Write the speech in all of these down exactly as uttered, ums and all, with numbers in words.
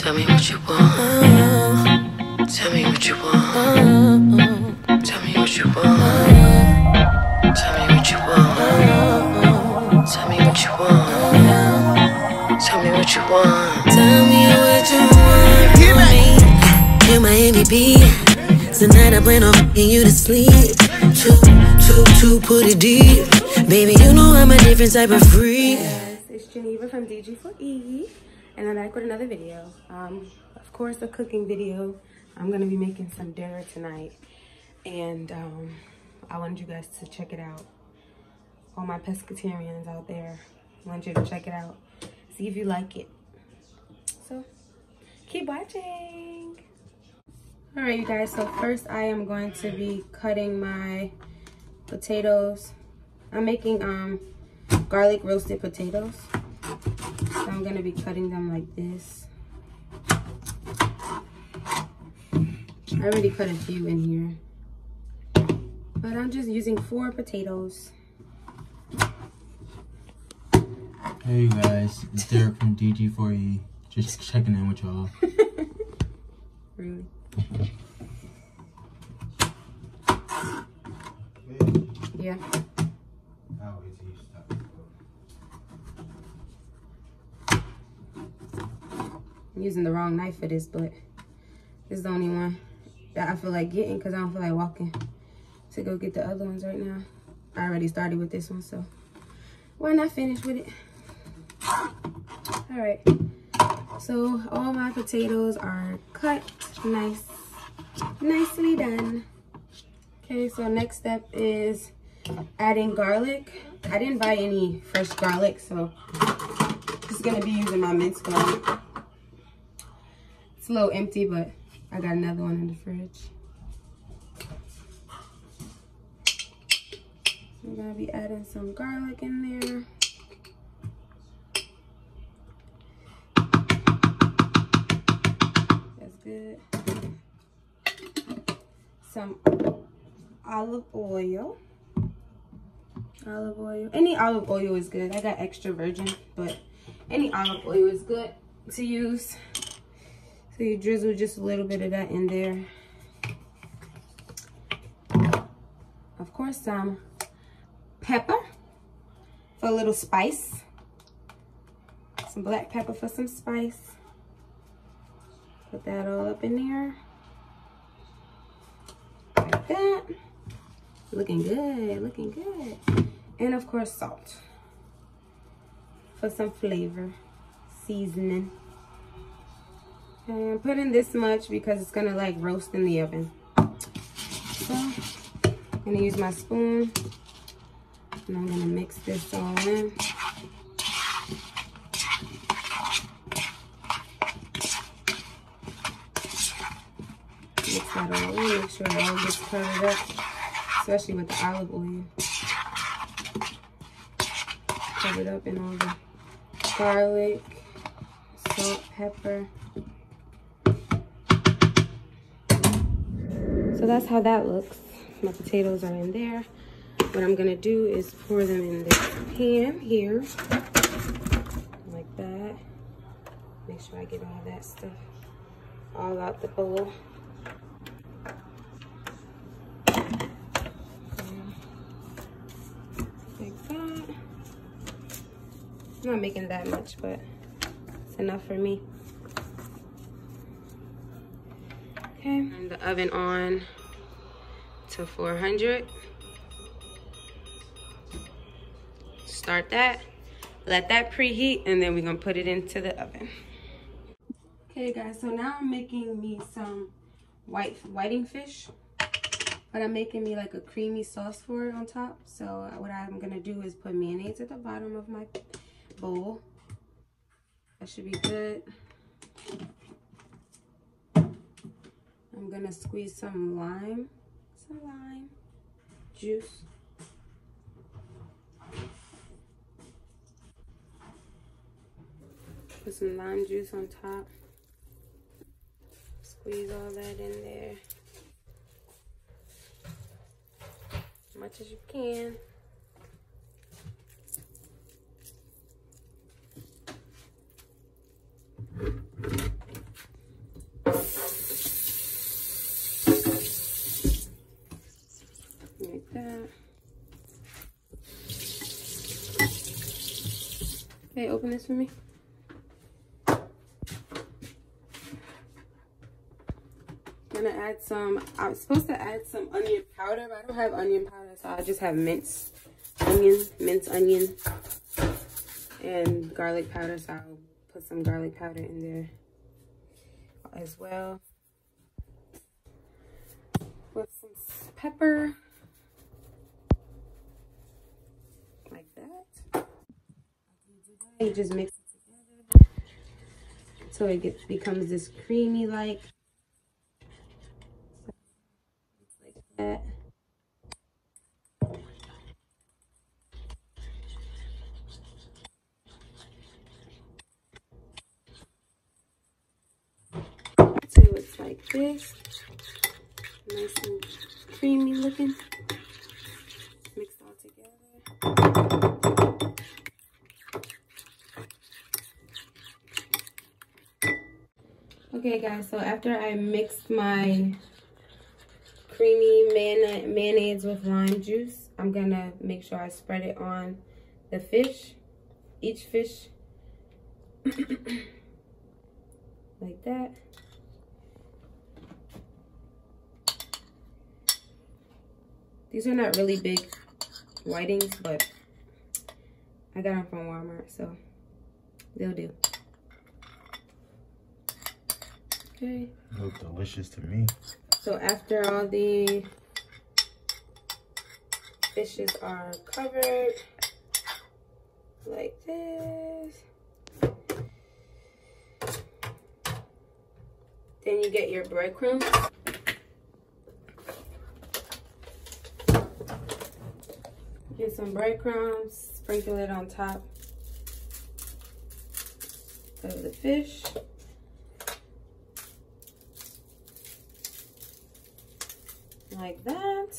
Tell me what you want. Tell me what you want. Tell me what you want. Tell me what you want. Tell me what you want. Tell me what you want. Tell me what you want from me. You're my M V P. Tonight I plan on getting you to sleep. Two, two, two, put it deep. Baby, you know I'm a different type of freak. Yes, it's Geneva from D G four E, and I'm back with another video. Um, of course, a cooking video. I'm gonna be making some dinner tonight, and um, I wanted you guys to check it out. All my pescatarians out there, I want you to check it out. See if you like it. So, keep watching. All right, you guys. So first, I am going to be cutting my potatoes. I'm making um garlic roasted potatoes. So I'm gonna be cutting them like this. I already cut a few in here, but I'm just using four potatoes. Hey you guys, it's Derek from D G four E. Just checking in with y'all. Really? Yeah. I'm using the wrong knife for this, but this is the only one that I feel like getting because I don't feel like walking to go get the other ones right now. I already started with this one, so why not finish with it? All right. So all my potatoes are cut nice, nicely done. Okay, so next step is adding garlic. I didn't buy any fresh garlic, so just gonna be using my minced garlic. It's a little empty, but I got another one in the fridge. I'm gonna be adding some garlic in there. That's good. Some olive oil. Olive oil. Any olive oil is good. I got extra virgin, but any olive oil is good to use. So you drizzle just a little bit of that in there. Of course, some pepper for a little spice. Some black pepper for some spice. Put that all up in there. Like that. Looking good, looking good. And of course, salt for some flavor, seasoning. And I'm putting this much because it's gonna like roast in the oven. So I'm gonna use my spoon and I'm gonna mix this all in. Mix that all in, make sure it all gets covered up, especially with the olive oil. Covered up in all the garlic, salt, pepper. So that's how that looks. My potatoes are in there. What I'm gonna do is pour them in this pan here, like that. Make sure I get all that stuff all out the bowl. Like that. I'm not making that much, but it's enough for me. Okay, turn the oven on to four hundred. Start that, let that preheat, and then we're gonna put it into the oven. Okay guys, so now I'm making me some white whiting fish, but I'm making me like a creamy sauce for it on top. So what I'm gonna do is put mayonnaise at the bottom of my bowl. That should be good. I'm gonna squeeze some lime, some lime juice. Put some lime juice on top. Squeeze all that in there. As much as you can. Okay, open this for me. Gonna add some, I was supposed to add some onion powder, but I don't have onion powder, so I just have minced onion, minced onion, and garlic powder, so I'll put some garlic powder in there as well. With some pepper, like that. You just mix it together so it gets, becomes this creamy like. Like that. So it's like this, nice and creamy looking, mixed all together. Okay guys, so after I mixed my creamy mayonnaise, mayonnaise with lime juice, I'm gonna make sure I spread it on the fish, each fish, like that. These are not really big whitings, but I got them from Walmart, so they'll do. Okay. They look delicious to me. So after all the fishes are covered, like this, then you get your breadcrumbs. Get some breadcrumbs, sprinkle it on top of the fish. Like that.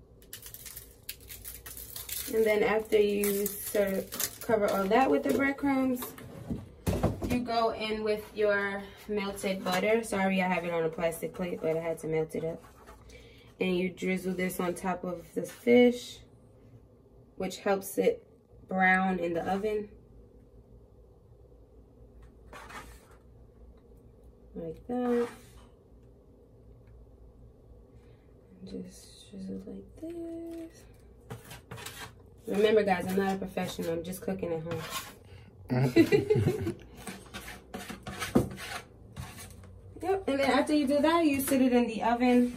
And then after you sort of cover all that with the breadcrumbs, you go in with your melted butter. Sorry, I have it on a plastic plate, but I had to melt it up. And you drizzle this on top of the fish, which helps it brown in the oven. Like that. Just drizzle like this. Remember guys, I'm not a professional, I'm just cooking at home. Yep, and then after you do that, you sit it in the oven.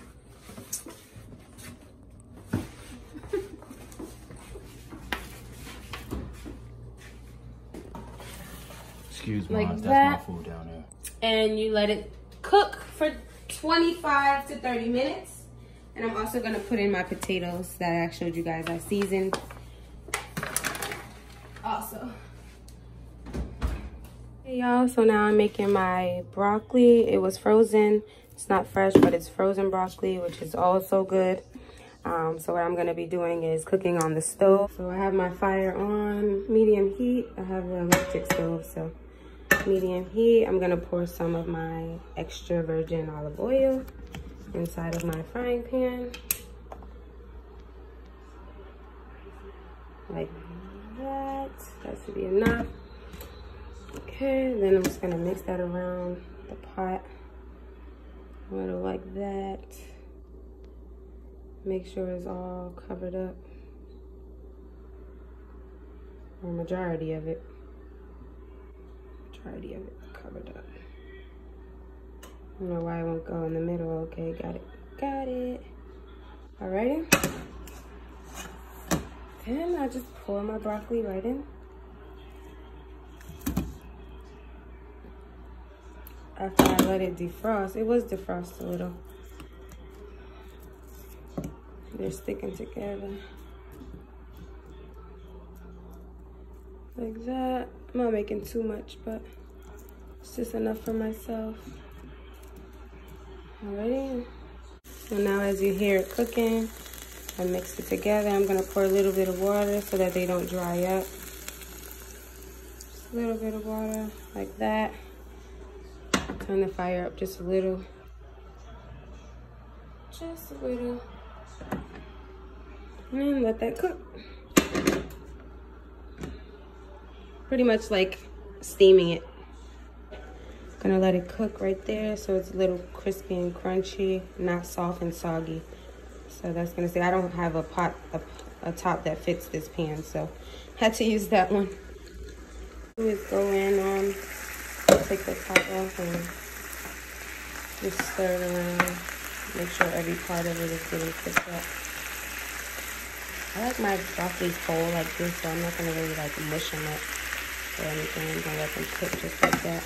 Excuse me, Like that's that. my food down there. And you let it cook for twenty-five to thirty minutes. And I'm also gonna put in my potatoes that I showed you guys I seasoned. Also. Hey y'all, so now I'm making my broccoli. It was frozen. It's not fresh, but it's frozen broccoli, which is also good. Um, so what I'm gonna be doing is cooking on the stove. So I have my fire on medium heat. I have an electric stove, so medium heat. I'm gonna pour some of my extra virgin olive oil inside of my frying pan, like that. That should be enough. Okay, then I'm just gonna mix that around the pot, a little like that. Make sure it's all covered up, or majority of it. Majority of it covered up. I don't know why it won't go in the middle. Okay, got it. Got it. Alrighty. Then I just pour my broccoli right in. After I let it defrost, it was defrost a little. They're sticking together. Like that. I'm not making too much, but it's just enough for myself. Alrighty. So now as you hear it cooking, I mix it together. I'm gonna pour a little bit of water so that they don't dry up. Just a little bit of water, like that. Turn the fire up just a little. Just a little. And let that cook. pretty much like steaming it. Gonna let it cook right there so it's a little crispy and crunchy, not soft and soggy. So that's gonna say I don't have a pot, a, a top that fits this pan, so had to use that one. Is go in on, take the top off and just stir it around. Make sure every part of it is getting cooked up. I like my broccolis whole like this, so I'm not gonna really like mush them up or anything. I'm gonna let them cook just like that.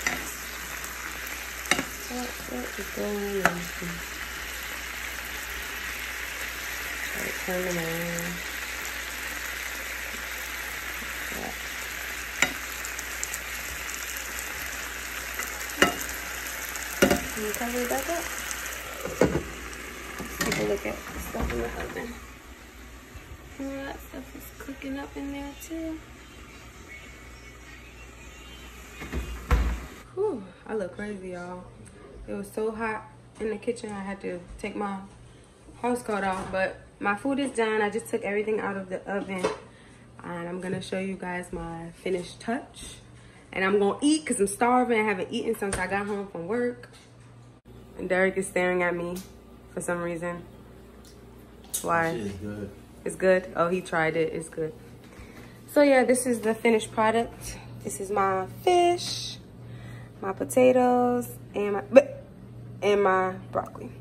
So that's just go in and try to turn them around. Like Can you cover it back up? Let's take a look at the stuff in the oven. All that stuff is cooking up in there too. Whew, I look crazy, y'all. It was so hot in the kitchen, I had to take my house coat off, but my food is done. I just took everything out of the oven, and I'm gonna show you guys my finished touch. And I'm gonna eat because I'm starving. I haven't eaten since I got home from work. And Derek is staring at me for some reason. Why? This is good. It's good? Oh, he tried it. It's good. So yeah, this is the finished product. This is my fish, my potatoes, and my and my broccoli.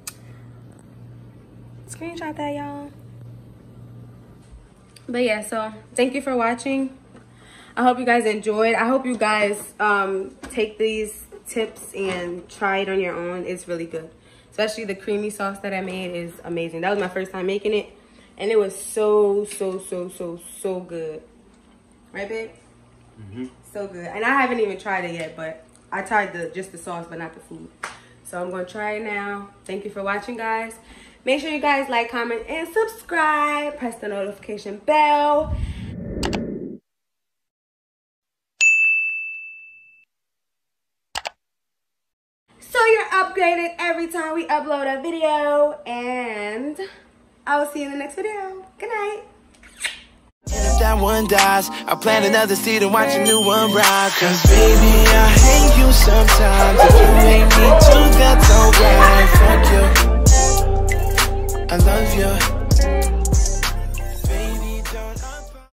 Screenshot that, y'all. But yeah, so thank you for watching. I hope you guys enjoyed. I hope you guys um, take these tips and try it on your own. It's really good. Especially the creamy sauce that I made is amazing. That was my first time making it. And it was so, so, so, so, so good. Right, babe? Mm-hmm. So good. And I haven't even tried it yet, but I tried the just the sauce, but not the food. So I'm going to try it now. Thank you for watching, guys. Make sure you guys like, comment, and subscribe. Press the notification bell. So you're upgraded every time we upload a video. And I will see you in the next video. Good night. And if that one dies, I'll plant another seed and watch a new one rise. Cause baby, I hate you sometimes. If you hate me too, that's alright. Fuck you, I love you.